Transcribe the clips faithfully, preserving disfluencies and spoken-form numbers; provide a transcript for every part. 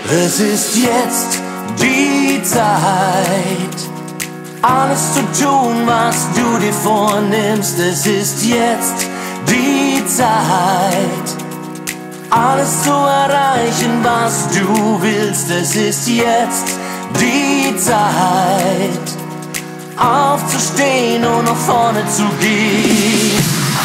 Es ist jetzt die Zeit, alles zu tun, was du dir vornimmst. Es ist jetzt die Zeit, alles zu erreichen, was du willst. Es ist jetzt die Zeit, aufzustehen und nach vorne zu gehen.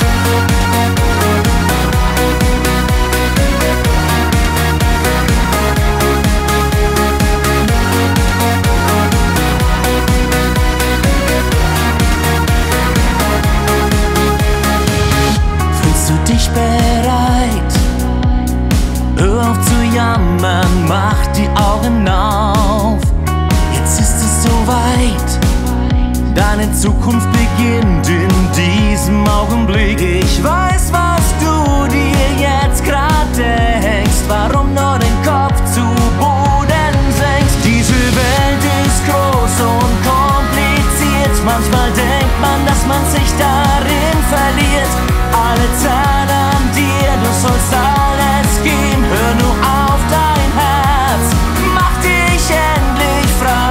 Fühlst du dich bereit? Hör auf zu jammern, mach die Augen auf. Jetzt ist es soweit, deine Zukunft beginnt in diesem Augenblick. Ich weiß, was du dir jetzt grad denkst, warum nur den Kopf zu Boden senkst. Diese Welt ist groß und kompliziert, manchmal denkt man, dass man sich darin verliert. Alle zahlen an dir, du sollst alles geben, hör nur auf dein Herz, mach dich endlich frei.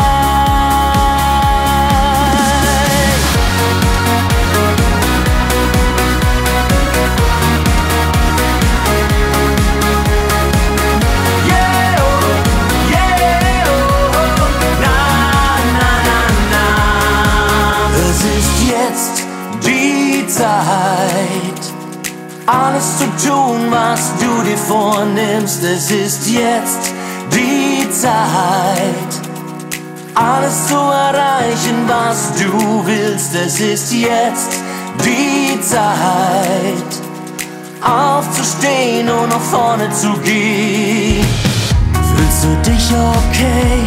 Yeah, oh, yeah, oh, na, na, na, na. Es ist jetzt die Zeit, alles zu tun, was du dir vornimmst. Es ist jetzt die Zeit, alles zu erreichen, was du willst. Es ist jetzt die Zeit, aufzustehen und nach vorne zu gehen. Fühlst du dich okay?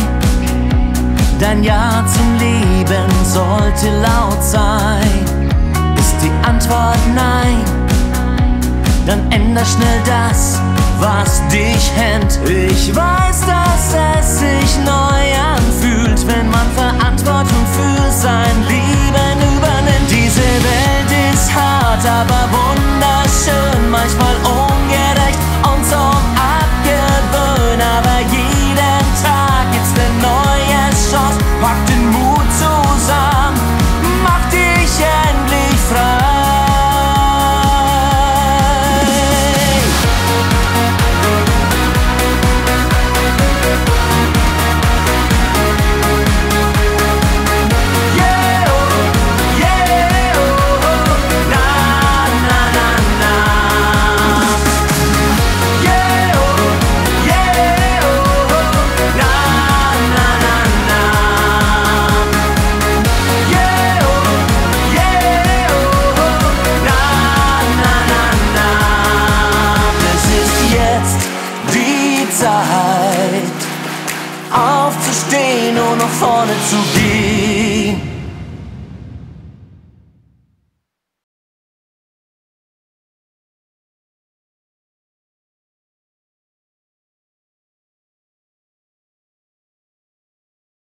Dein Ja zum Leben sollte laut sein. Ist die Antwort nein, dann änder schnell das, was dich hemmt. Ich weiß, dass es sich neu anfühlt, wenn man Verantwortung für sein Leben übernimmt. Diese Welt ist hart, aber wunderschön, manchmal ungerecht und zum Abgewöhnen. Aber jeden Tag gibt's eine neue Chance, pack den Mut zusammen, mach dich endlich frei. Zeit, aufzustehen und nach vorne zu gehen.